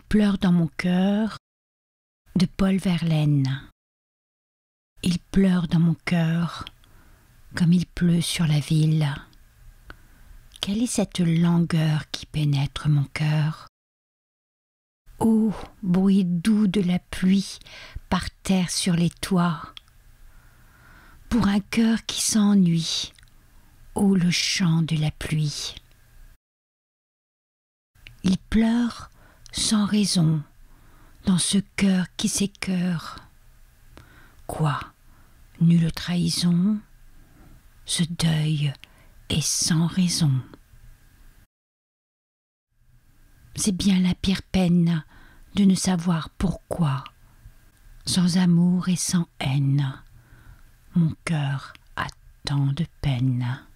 pleure dans mon cœur de Paul Verlaine. Il pleure dans mon cœur comme il pleut sur la ville. Quelle est cette langueur qui pénètre mon cœur? Ô bruit doux de la pluie par terre sur les toits. Pour un cœur qui s'ennuie, ô le chant de la pluie. Il pleure sans raison dans ce cœur qui s'écœure. Quoi? Nulle trahison? Ce deuil est sans raison. C'est bien la pire peine de ne savoir pourquoi, sans amour et sans haine, mon cœur a tant de peine.